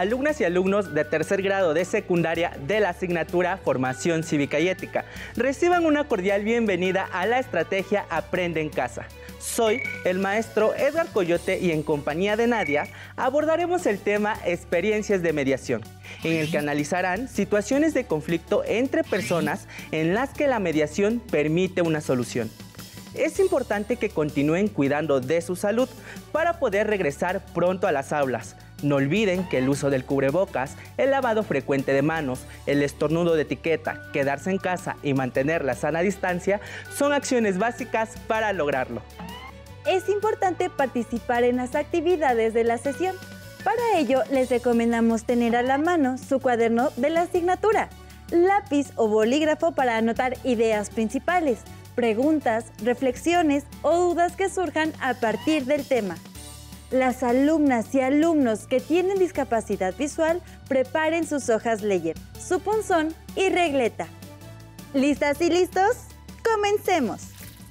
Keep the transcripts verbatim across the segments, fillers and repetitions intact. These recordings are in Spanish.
alumnas y alumnos de tercer grado de secundaria de la asignatura Formación Cívica y Ética. Reciban una cordial bienvenida a la estrategia Aprende en Casa. Soy el maestro Edgar Coyote y en compañía de Nadia abordaremos el tema Experiencias de mediación, en el que analizarán situaciones de conflicto entre personas en las que la mediación permite una solución. Es importante que continúen cuidando de su salud para poder regresar pronto a las aulas. No olviden que el uso del cubrebocas, el lavado frecuente de manos, el estornudo de etiqueta, quedarse en casa y mantener la sana distancia son acciones básicas para lograrlo. Es importante participar en las actividades de la sesión. Para ello, les recomendamos tener a la mano su cuaderno de la asignatura, lápiz o bolígrafo para anotar ideas principales, preguntas, reflexiones o dudas que surjan a partir del tema. Las alumnas y alumnos que tienen discapacidad visual preparen sus hojas Ledger, su punzón y regleta. ¿Listas y listos? ¡Comencemos!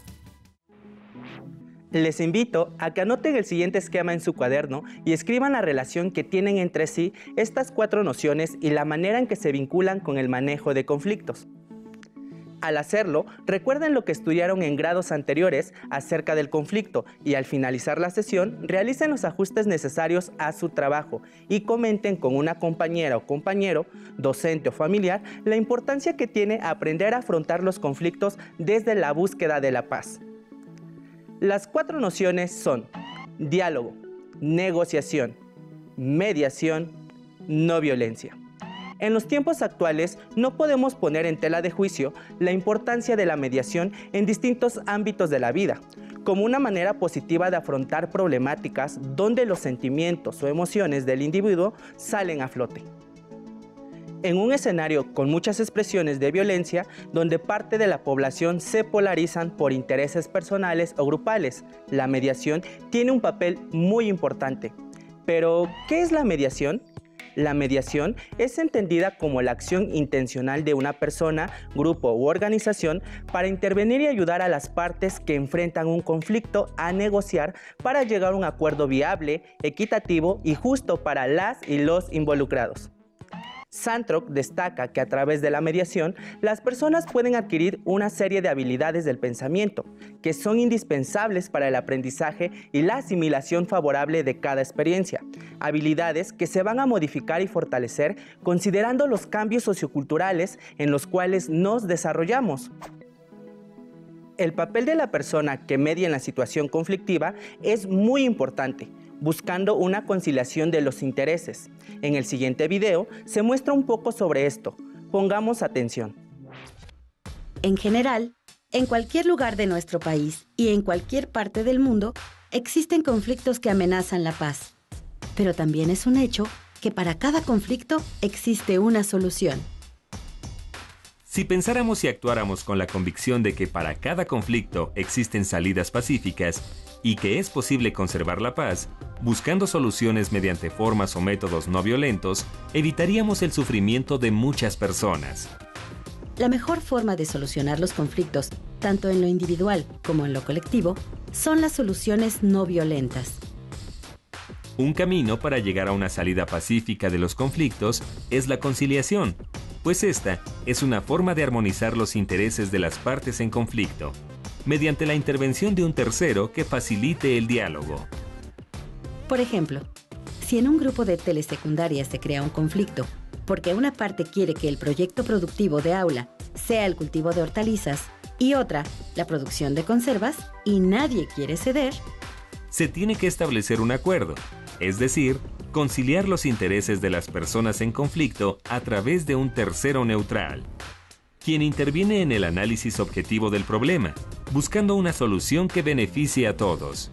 Les invito a que anoten el siguiente esquema en su cuaderno y escriban la relación que tienen entre sí estas cuatro nociones y la manera en que se vinculan con el manejo de conflictos. Al hacerlo, recuerden lo que estudiaron en grados anteriores acerca del conflicto y al finalizar la sesión, realicen los ajustes necesarios a su trabajo y comenten con una compañera o compañero, docente o familiar, la importancia que tiene aprender a afrontar los conflictos desde la búsqueda de la paz. Las cuatro nociones son diálogo, negociación, mediación, no violencia. En los tiempos actuales no podemos poner en tela de juicio la importancia de la mediación en distintos ámbitos de la vida, como una manera positiva de afrontar problemáticas donde los sentimientos o emociones del individuo salen a flote. En un escenario con muchas expresiones de violencia, donde parte de la población se polarizan por intereses personales o grupales, la mediación tiene un papel muy importante. Pero, ¿qué es la mediación? La mediación es entendida como la acción intencional de una persona, grupo u organización para intervenir y ayudar a las partes que enfrentan un conflicto a negociar para llegar a un acuerdo viable, equitativo y justo para las y los involucrados. Santrock destaca que a través de la mediación, las personas pueden adquirir una serie de habilidades del pensamiento, que son indispensables para el aprendizaje y la asimilación favorable de cada experiencia. Habilidades que se van a modificar y fortalecer considerando los cambios socioculturales en los cuales nos desarrollamos. El papel de la persona que media en la situación conflictiva es muy importante, buscando una conciliación de los intereses. En el siguiente video se muestra un poco sobre esto. Pongamos atención. En general, en cualquier lugar de nuestro país y en cualquier parte del mundo, existen conflictos que amenazan la paz. Pero también es un hecho que para cada conflicto existe una solución. Si pensáramos y actuáramos con la convicción de que para cada conflicto existen salidas pacíficas y que es posible conservar la paz, buscando soluciones mediante formas o métodos no violentos, evitaríamos el sufrimiento de muchas personas. La mejor forma de solucionar los conflictos, tanto en lo individual como en lo colectivo, son las soluciones no violentas. Un camino para llegar a una salida pacífica de los conflictos es la conciliación, pues esta es una forma de armonizar los intereses de las partes en conflicto, mediante la intervención de un tercero que facilite el diálogo. Por ejemplo, si en un grupo de telesecundaria se crea un conflicto porque una parte quiere que el proyecto productivo de aula sea el cultivo de hortalizas y otra la producción de conservas y nadie quiere ceder, se tiene que establecer un acuerdo, es decir, conciliar los intereses de las personas en conflicto a través de un tercero neutral, quien interviene en el análisis objetivo del problema, buscando una solución que beneficie a todos.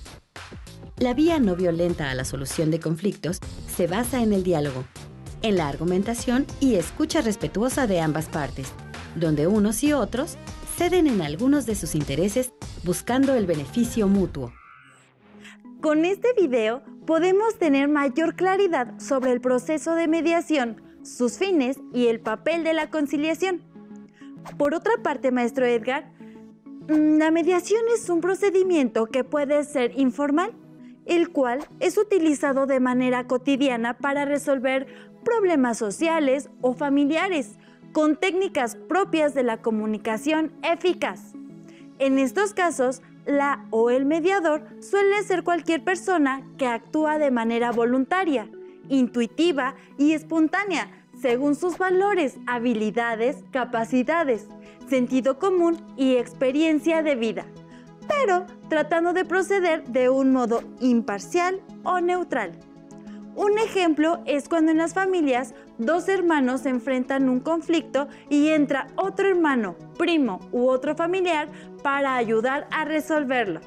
La vía no violenta a la solución de conflictos se basa en el diálogo, en la argumentación y escucha respetuosa de ambas partes, donde unos y otros ceden en algunos de sus intereses buscando el beneficio mutuo. Con este video podemos tener mayor claridad sobre el proceso de mediación, sus fines y el papel de la conciliación. Por otra parte, maestro Edgar, la mediación es un procedimiento que puede ser informal, el cual es utilizado de manera cotidiana para resolver problemas sociales o familiares, con técnicas propias de la comunicación eficaz. En estos casos, la o el mediador suele ser cualquier persona que actúa de manera voluntaria, intuitiva y espontánea, según sus valores, habilidades, capacidades, sentido común y experiencia de vida, pero tratando de proceder de un modo imparcial o neutral. Un ejemplo es cuando en las familias dos hermanos enfrentan un conflicto y entra otro hermano, primo u otro familiar para ayudar a resolverlo.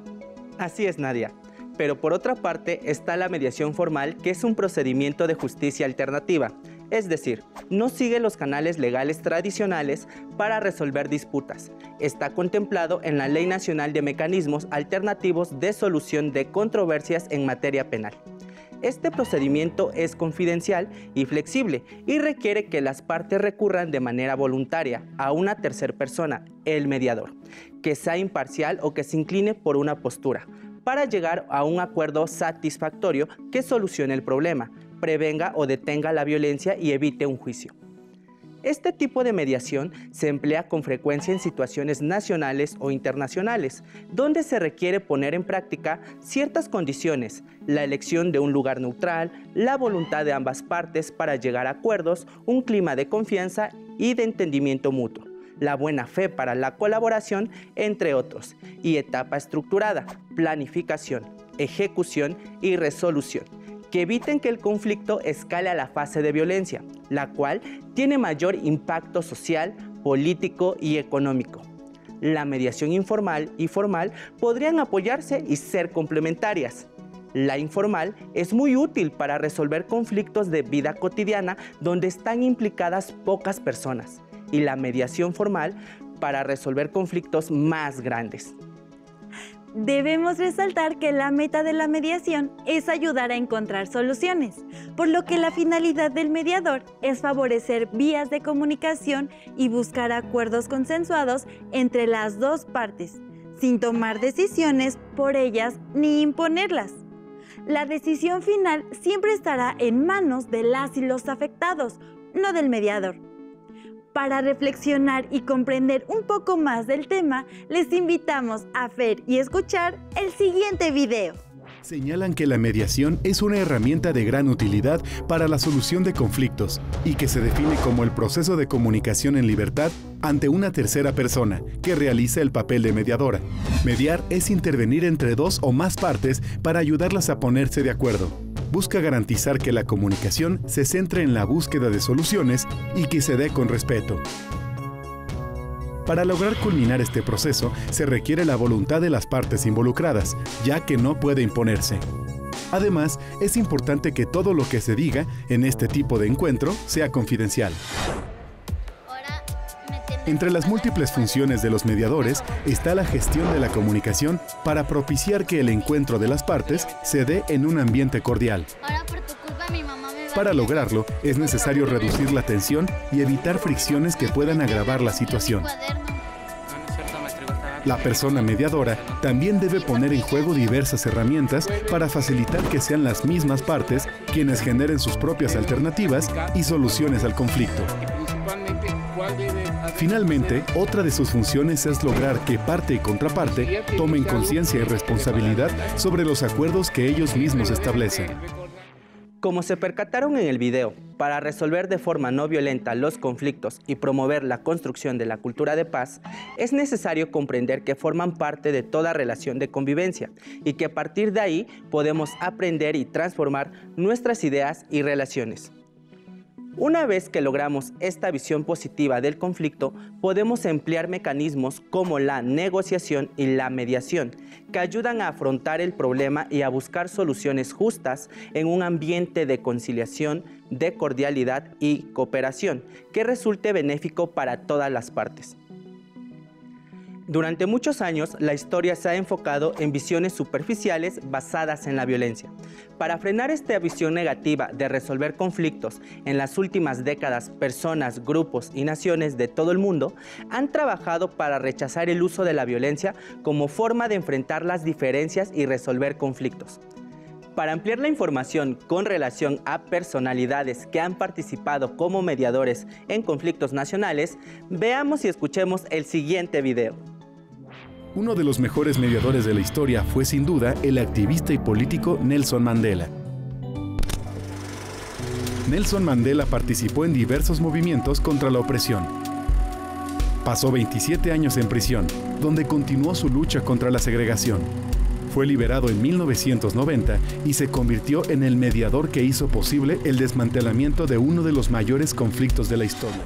Así es, Nadia. Pero por otra parte está la mediación formal, que es un procedimiento de justicia alternativa. Es decir, no sigue los canales legales tradicionales para resolver disputas. Está contemplado en la Ley Nacional de Mecanismos Alternativos de Solución de Controversias en Materia Penal. Este procedimiento es confidencial y flexible y requiere que las partes recurran de manera voluntaria a una tercera persona, el mediador, que sea imparcial o que se incline por una postura, para llegar a un acuerdo satisfactorio que solucione el problema, prevenga o detenga la violencia y evite un juicio. Este tipo de mediación se emplea con frecuencia en situaciones nacionales o internacionales, donde se requiere poner en práctica ciertas condiciones, la elección de un lugar neutral, la voluntad de ambas partes para llegar a acuerdos, un clima de confianza y de entendimiento mutuo, la buena fe para la colaboración, entre otros, y etapa estructurada, planificación, ejecución y resolución, que eviten que el conflicto escale a la fase de violencia, la cual tiene mayor impacto social, político y económico. La mediación informal y formal podrían apoyarse y ser complementarias. La informal es muy útil para resolver conflictos de vida cotidiana donde están implicadas pocas personas, y la mediación formal para resolver conflictos más grandes. Debemos resaltar que la meta de la mediación es ayudar a encontrar soluciones, por lo que la finalidad del mediador es favorecer vías de comunicación y buscar acuerdos consensuados entre las dos partes, sin tomar decisiones por ellas ni imponerlas. La decisión final siempre estará en manos de las y los afectados, no del mediador. Para reflexionar y comprender un poco más del tema, les invitamos a ver y escuchar el siguiente video. Señalan que la mediación es una herramienta de gran utilidad para la solución de conflictos y que se define como el proceso de comunicación en libertad ante una tercera persona que realiza el papel de mediadora. Mediar es intervenir entre dos o más partes para ayudarlas a ponerse de acuerdo. Busca garantizar que la comunicación se centre en la búsqueda de soluciones y que se dé con respeto. Para lograr culminar este proceso, se requiere la voluntad de las partes involucradas, ya que no puede imponerse. Además, es importante que todo lo que se diga en este tipo de encuentro sea confidencial. Entre las múltiples funciones de los mediadores está la gestión de la comunicación para propiciar que el encuentro de las partes se dé en un ambiente cordial. Para lograrlo, es necesario reducir la tensión y evitar fricciones que puedan agravar la situación. La persona mediadora también debe poner en juego diversas herramientas para facilitar que sean las mismas partes quienes generen sus propias alternativas y soluciones al conflicto. Finalmente, otra de sus funciones es lograr que parte y contraparte tomen conciencia y responsabilidad sobre los acuerdos que ellos mismos establecen. Como se percataron en el video, para resolver de forma no violenta los conflictos y promover la construcción de la cultura de paz, es necesario comprender que forman parte de toda relación de convivencia y que a partir de ahí podemos aprender y transformar nuestras ideas y relaciones. Una vez que logramos esta visión positiva del conflicto, podemos emplear mecanismos como la negociación y la mediación, que ayudan a afrontar el problema y a buscar soluciones justas en un ambiente de conciliación, de cordialidad y cooperación, que resulte benéfico para todas las partes. Durante muchos años, la historia se ha enfocado en visiones superficiales basadas en la violencia. Para frenar esta visión negativa de resolver conflictos, en las últimas décadas, personas, grupos y naciones de todo el mundo han trabajado para rechazar el uso de la violencia como forma de enfrentar las diferencias y resolver conflictos. Para ampliar la información con relación a personalidades que han participado como mediadores en conflictos nacionales, veamos y escuchemos el siguiente video. Uno de los mejores mediadores de la historia fue sin duda el activista y político Nelson Mandela. Nelson Mandela participó en diversos movimientos contra la opresión. Pasó veintisiete años en prisión, donde continuó su lucha contra la segregación. Fue liberado en mil novecientos noventa y se convirtió en el mediador que hizo posible el desmantelamiento de uno de los mayores conflictos de la historia.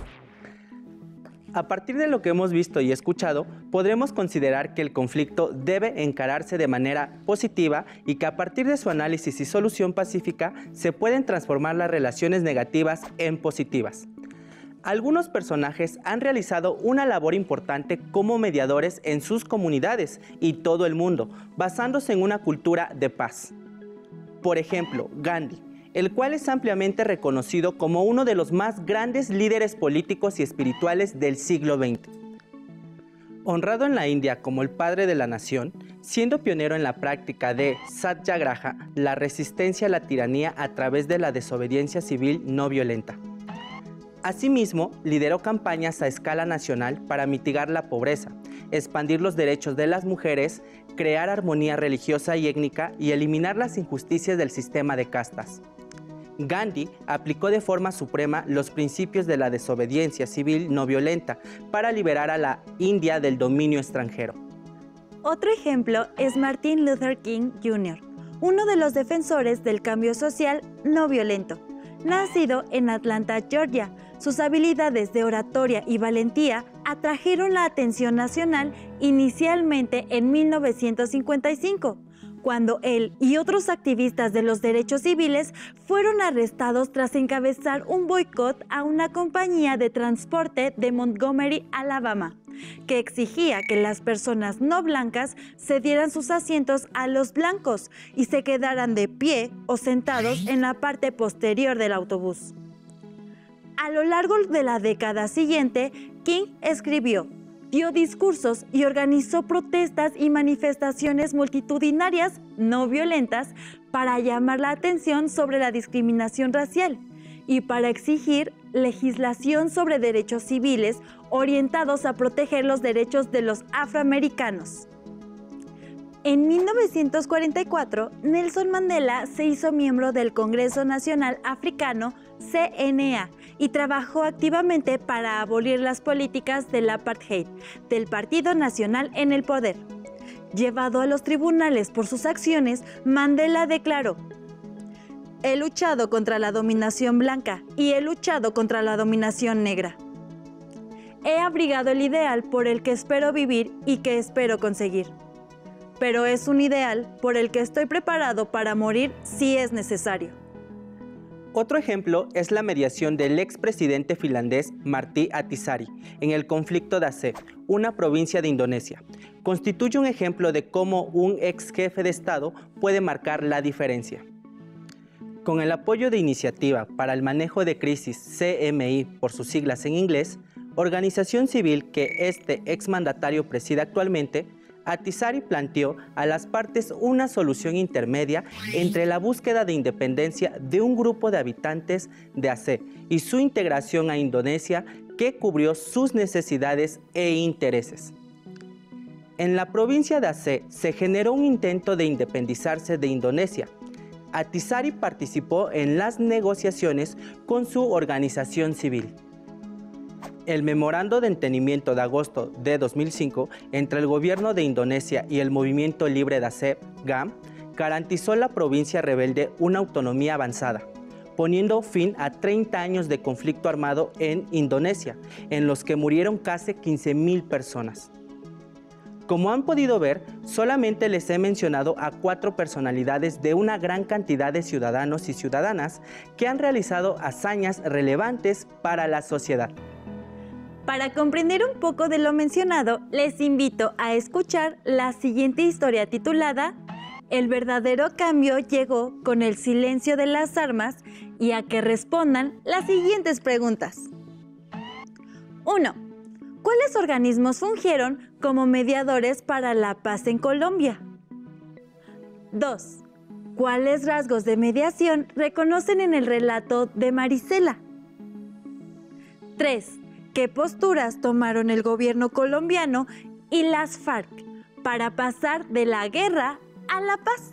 A partir de lo que hemos visto y escuchado, podremos considerar que el conflicto debe encararse de manera positiva y que a partir de su análisis y solución pacífica se pueden transformar las relaciones negativas en positivas. Algunos personajes han realizado una labor importante como mediadores en sus comunidades y todo el mundo, basándose en una cultura de paz. Por ejemplo, Gandhi, el cual es ampliamente reconocido como uno de los más grandes líderes políticos y espirituales del siglo veinte. Honrado en la India como el padre de la nación, siendo pionero en la práctica de Satyagraha, la resistencia a la tiranía a través de la desobediencia civil no violenta. Asimismo, lideró campañas a escala nacional para mitigar la pobreza, expandir los derechos de las mujeres, crear armonía religiosa y étnica y eliminar las injusticias del sistema de castas. Gandhi aplicó de forma suprema los principios de la desobediencia civil no violenta para liberar a la India del dominio extranjero. Otro ejemplo es Martin Luther King junior, uno de los defensores del cambio social no violento. Nacido en Atlanta, Georgia, sus habilidades de oratoria y valentía atrajeron la atención nacional inicialmente en mil novecientos cincuenta y cinco, cuando él y otros activistas de los derechos civiles fueron arrestados tras encabezar un boicot a una compañía de transporte de Montgomery, Alabama, que exigía que las personas no blancas cedieran sus asientos a los blancos y se quedaran de pie o sentados en la parte posterior del autobús. A lo largo de la década siguiente, King escribió, dio discursos y organizó protestas y manifestaciones multitudinarias no violentas para llamar la atención sobre la discriminación racial y para exigir legislación sobre derechos civiles orientados a proteger los derechos de los afroamericanos. En mil novecientos cuarenta y cuatro, Nelson Mandela se hizo miembro del Congreso Nacional Africano, C N A, y trabajó activamente para abolir las políticas del apartheid del Partido Nacional en el poder. Llevado a los tribunales por sus acciones, Mandela declaró: "He luchado contra la dominación blanca y he luchado contra la dominación negra. He abrigado el ideal por el que espero vivir y que espero conseguir. Pero es un ideal por el que estoy preparado para morir si es necesario". Otro ejemplo es la mediación del expresidente finlandés Martti Ahtisaari en el conflicto de Aceh, una provincia de Indonesia. Constituye un ejemplo de cómo un ex jefe de Estado puede marcar la diferencia. Con el apoyo de Iniciativa para el Manejo de Crisis, C M I por sus siglas en inglés, organización civil que este exmandatario preside actualmente, Ahtisaari planteó a las partes una solución intermedia entre la búsqueda de independencia de un grupo de habitantes de Aceh y su integración a Indonesia, que cubrió sus necesidades e intereses. En la provincia de Aceh se generó un intento de independizarse de Indonesia. Ahtisaari participó en las negociaciones con su organización civil. El Memorando de Entendimiento de agosto de dos mil cinco entre el gobierno de Indonesia y el Movimiento Libre de Aceh, G A M, garantizó a la provincia rebelde una autonomía avanzada, poniendo fin a treinta años de conflicto armado en Indonesia, en los que murieron casi quince mil personas. Como han podido ver, solamente les he mencionado a cuatro personalidades de una gran cantidad de ciudadanos y ciudadanas que han realizado hazañas relevantes para la sociedad. Para comprender un poco de lo mencionado, les invito a escuchar la siguiente historia titulada "El verdadero cambio llegó con el silencio de las armas", y a que respondan las siguientes preguntas. uno. ¿Cuáles organismos fungieron como mediadores para la paz en Colombia? dos. ¿Cuáles rasgos de mediación reconocen en el relato de Marisela? tres. ¿Qué posturas tomaron el gobierno colombiano y las FARC para pasar de la guerra a la paz?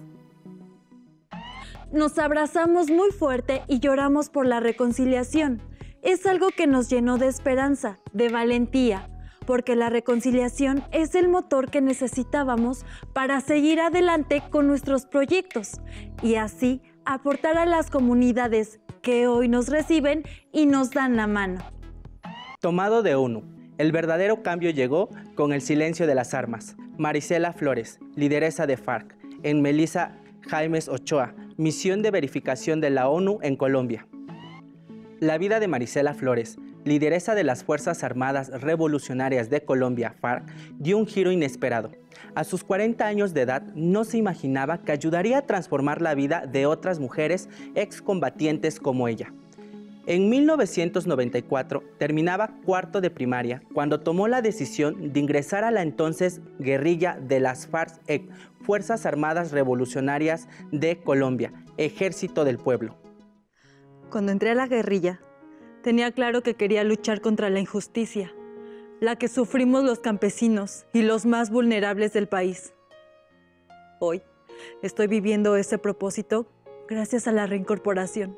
Nos abrazamos muy fuerte y lloramos por la reconciliación. Es algo que nos llenó de esperanza, de valentía, porque la reconciliación es el motor que necesitábamos para seguir adelante con nuestros proyectos y así aportar a las comunidades que hoy nos reciben y nos dan la mano. Tomado de ONU, el verdadero cambio llegó con el silencio de las armas. Marisela Flores, lideresa de FARC, en Melissa Jaimes Ochoa, misión de verificación de la ONU en Colombia. La vida de Marisela Flores, lideresa de las Fuerzas Armadas Revolucionarias de Colombia, FARC, dio un giro inesperado. A sus cuarenta años de edad, no se imaginaba que ayudaría a transformar la vida de otras mujeres excombatientes como ella. En mil novecientos noventa y cuatro terminaba cuarto de primaria cuando tomó la decisión de ingresar a la entonces guerrilla de las FARC, Fuerzas Armadas Revolucionarias de Colombia, Ejército del Pueblo. Cuando entré a la guerrilla, tenía claro que quería luchar contra la injusticia, la que sufrimos los campesinos y los más vulnerables del país. Hoy estoy viviendo ese propósito gracias a la reincorporación.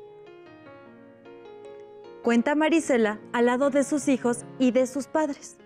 Cuenta Marisela al lado de sus hijos y de sus padres.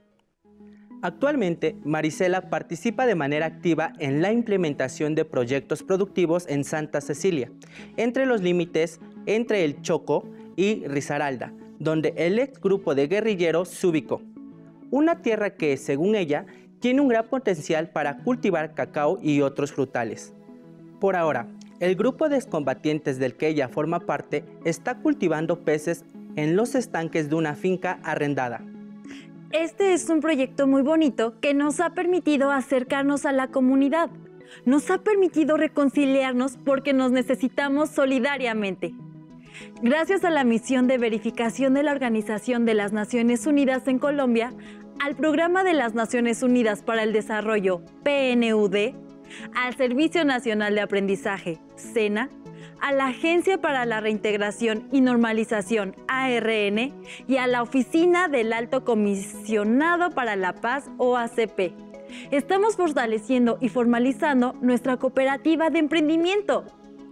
Actualmente, Marisela participa de manera activa en la implementación de proyectos productivos en Santa Cecilia, entre los límites entre el Chocó y Risaralda, donde el ex grupo de guerrilleros se ubicó. Una tierra que, según ella, tiene un gran potencial para cultivar cacao y otros frutales. Por ahora, el grupo de excombatientes del que ella forma parte está cultivando peces en los estanques de una finca arrendada. Este es un proyecto muy bonito que nos ha permitido acercarnos a la comunidad. Nos ha permitido reconciliarnos porque nos necesitamos solidariamente. Gracias a la misión de verificación de la Organización de las Naciones Unidas en Colombia, al Programa de las Naciones Unidas para el Desarrollo, P N U D, al Servicio Nacional de Aprendizaje, SENA, a la Agencia para la Reintegración y Normalización, A R N, y a la Oficina del Alto Comisionado para la Paz, O A C P. Estamos fortaleciendo y formalizando nuestra cooperativa de emprendimiento,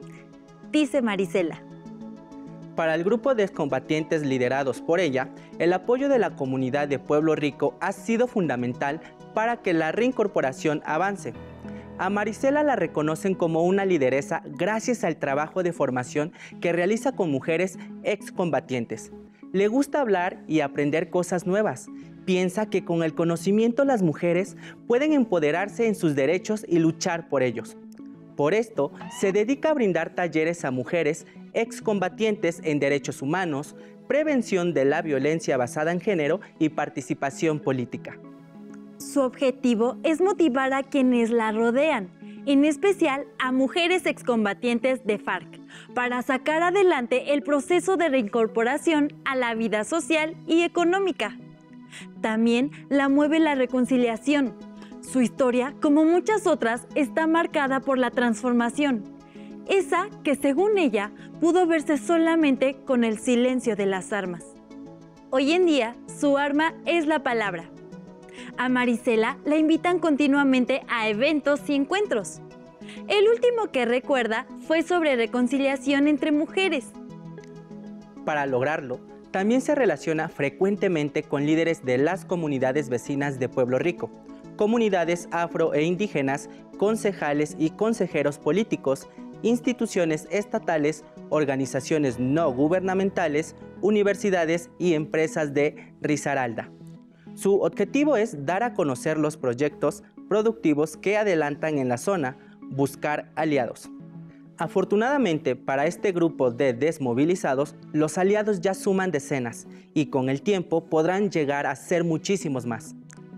dice Marisela. Para el grupo de excombatientes liderados por ella, el apoyo de la comunidad de Pueblo Rico ha sido fundamental para que la reincorporación avance. A Marisela la reconocen como una lideresa gracias al trabajo de formación que realiza con mujeres excombatientes. Le gusta hablar y aprender cosas nuevas. Piensa que con el conocimiento las mujeres pueden empoderarse en sus derechos y luchar por ellos. Por esto, se dedica a brindar talleres a mujeres excombatientes en derechos humanos, prevención de la violencia basada en género y participación política. Su objetivo es motivar a quienes la rodean, en especial a mujeres excombatientes de FARC, para sacar adelante el proceso de reincorporación a la vida social y económica. También la mueve la reconciliación. Su historia, como muchas otras, está marcada por la transformación, esa que, según ella, pudo verse solamente con el silencio de las armas. Hoy en día, su arma es la palabra. A Marisela la invitan continuamente a eventos y encuentros. El último que recuerda fue sobre reconciliación entre mujeres. Para lograrlo, también se relaciona frecuentemente con líderes de las comunidades vecinas de Pueblo Rico, comunidades afro e indígenas, concejales y consejeros políticos, instituciones estatales, organizaciones no gubernamentales, universidades y empresas de Risaralda. Su objetivo es dar a conocer los proyectos productivos que adelantan en la zona, buscar aliados. Afortunadamente para este grupo de desmovilizados, los aliados ya suman decenas y con el tiempo podrán llegar a ser muchísimos más.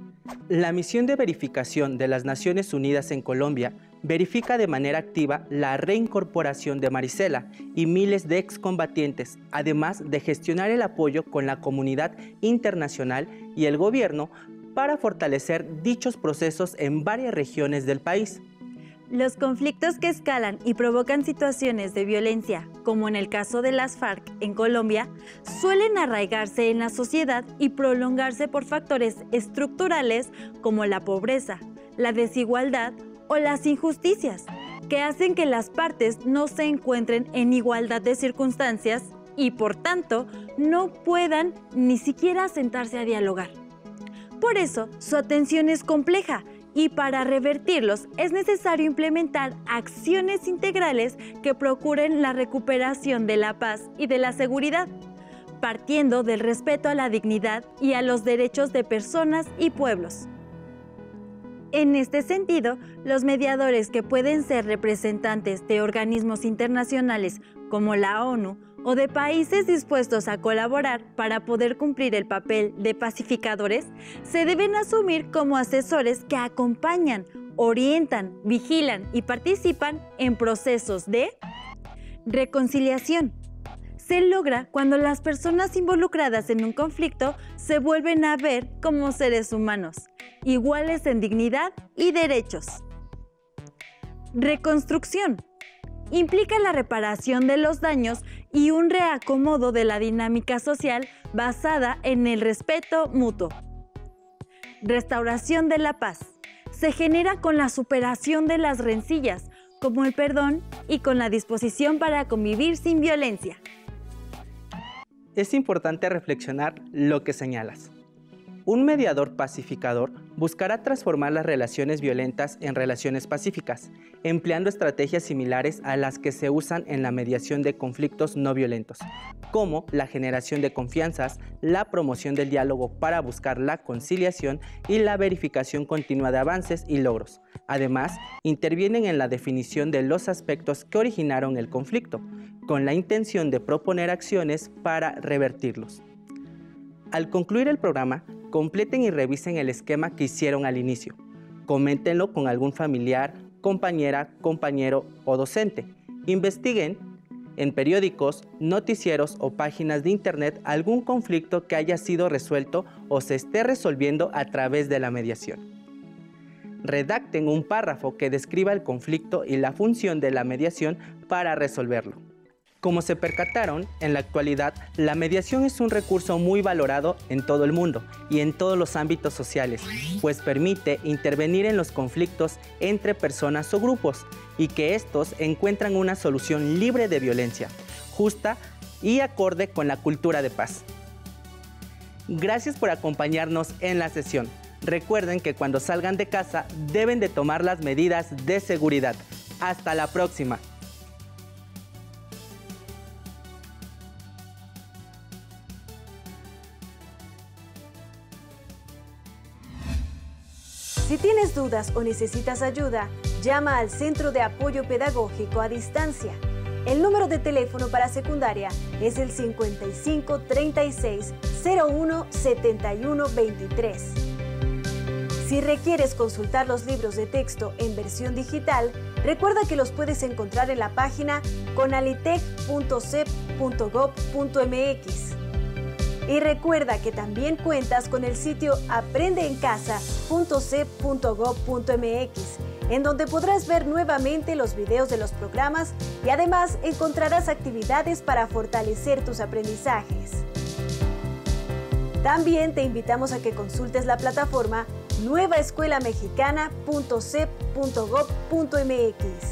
La misión de verificación de las Naciones Unidas en Colombia verifica de manera activa la reincorporación de Marisela y miles de excombatientes, además de gestionar el apoyo con la comunidad internacional y el gobierno para fortalecer dichos procesos en varias regiones del país. Los conflictos que escalan y provocan situaciones de violencia, como en el caso de las FARC en Colombia, suelen arraigarse en la sociedad y prolongarse por factores estructurales como la pobreza, la desigualdad o las injusticias, que hacen que las partes no se encuentren en igualdad de circunstancias y, por tanto, no puedan ni siquiera sentarse a dialogar. Por eso, su atención es compleja y para revertirlos es necesario implementar acciones integrales que procuren la recuperación de la paz y de la seguridad, partiendo del respeto a la dignidad y a los derechos de personas y pueblos. En este sentido, los mediadores, que pueden ser representantes de organismos internacionales como la ONU o de países dispuestos a colaborar para poder cumplir el papel de pacificadores, se deben asumir como asesores que acompañan, orientan, vigilan y participan en procesos de reconciliación. Se logra cuando las personas involucradas en un conflicto se vuelven a ver como seres humanos, iguales en dignidad y derechos. Reconstrucción. Implica la reparación de los daños y un reacomodo de la dinámica social basada en el respeto mutuo. Restauración de la paz. Se genera con la superación de las rencillas, como el perdón y con la disposición para convivir sin violencia. Es importante reflexionar lo que señalas. Un mediador pacificador buscará transformar las relaciones violentas en relaciones pacíficas, empleando estrategias similares a las que se usan en la mediación de conflictos no violentos, como la generación de confianzas, la promoción del diálogo para buscar la conciliación y la verificación continua de avances y logros. Además, intervienen en la definición de los aspectos que originaron el conflicto, con la intención de proponer acciones para revertirlos. Al concluir el programa, completen y revisen el esquema que hicieron al inicio. Coméntenlo con algún familiar, compañera, compañero o docente. Investiguen en periódicos, noticieros o páginas de internet algún conflicto que haya sido resuelto o se esté resolviendo a través de la mediación. Redacten un párrafo que describa el conflicto y la función de la mediación para resolverlo. Como se percataron, en la actualidad, la mediación es un recurso muy valorado en todo el mundo y en todos los ámbitos sociales, pues permite intervenir en los conflictos entre personas o grupos y que estos encuentran una solución libre de violencia, justa y acorde con la cultura de paz. Gracias por acompañarnos en la sesión. Recuerden que cuando salgan de casa deben de tomar las medidas de seguridad. Hasta la próxima. Si tienes dudas o necesitas ayuda, llama al Centro de Apoyo Pedagógico a Distancia. El número de teléfono para secundaria es el cincuenta y cinco, treinta y seis, cero uno, setenta y uno, veintitrés. Si requieres consultar los libros de texto en versión digital, recuerda que los puedes encontrar en la página conalitec punto cep punto gob punto mx. Y recuerda que también cuentas con el sitio aprende en casa punto cep punto gob punto mx, en donde podrás ver nuevamente los videos de los programas y además encontrarás actividades para fortalecer tus aprendizajes. También te invitamos a que consultes la plataforma nueva escuela mexicana punto cep punto gob punto mx.